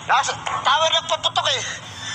Nasa tower nagpaputok eh.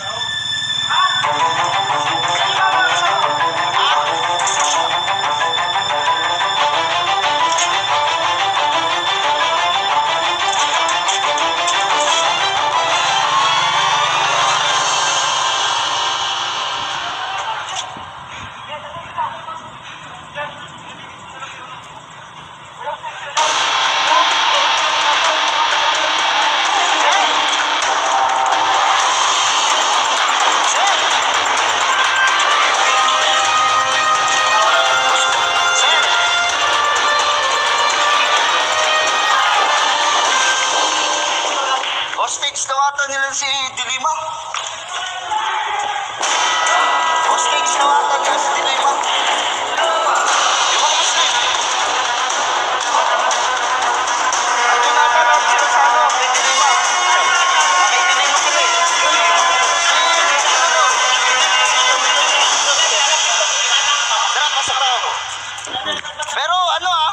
Hostage na wata nila si Dilima. Hostage na wata nila si Dilima. Yung mga Muslim. Ito nata lang sila sa ano, kay Dilima. Kay Dilima sila eh. Tara, pasok na ako. Pero ano ah.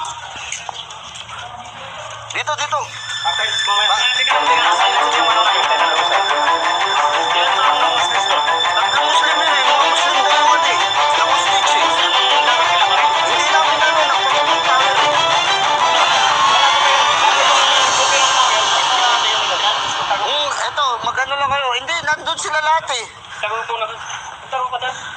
Dito. Okay, mamaya. Tatlong Muslim yun eh, mga Muslim dalawa eh. Na-hostage eh. Hindi namin ano, nagpaputok tayo eh. Eto, mag-ano lang kayo. Hindi, nandun sila lahat eh. Tago ka dyan.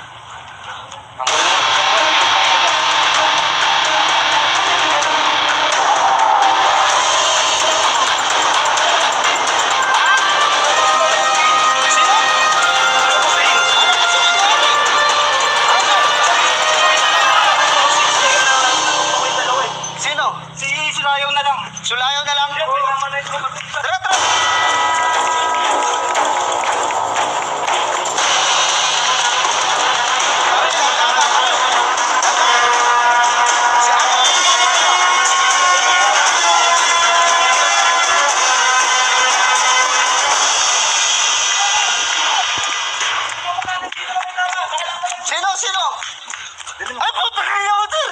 Sulayaw na lang. Sulayaw na lang? Tara! Sino? Ay, papakaya ko sir!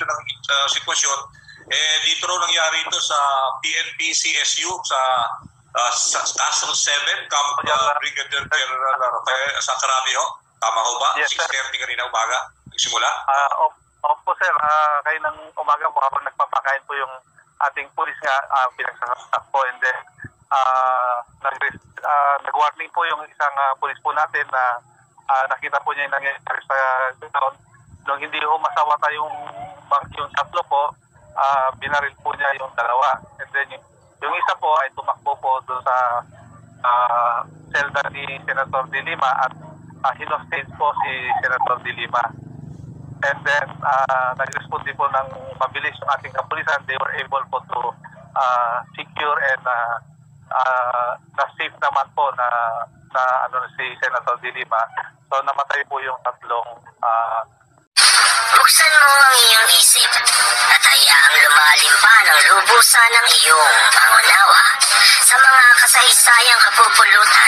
ng sitwasyon, dito raw nangyari ito sa PNP CSU sa Castro 7, Camp Brigadier General Rafael sa Karami ho. Tama ho ba? Yes, 6:30 kanina umaga nagsimula? Opo sir, kayo ng umaga po habang nagpapakain po yung ating pulis nga pinagsasak po, and then nag-warning po yung isang pulis po natin na nakita po niya yung nangyayari sa ground. Nung hindi ho masawata yung tatlo po, binaril po niya yung dalawa. And then yung isa po ay tumakbo po doon sa selda ni Senator De Lima at hinostage po si Senator De Lima. And then nag-respond din po ng mabilis yung ating kapulisan. They were able po to secure and na-safe naman po na si Senator De Lima. So namatay po yung tatlong Buksan mo ang iyong isip at hayaang lumalim pa ng lubusan ng iyong pangunawa sa mga kasaysayang kapupulutan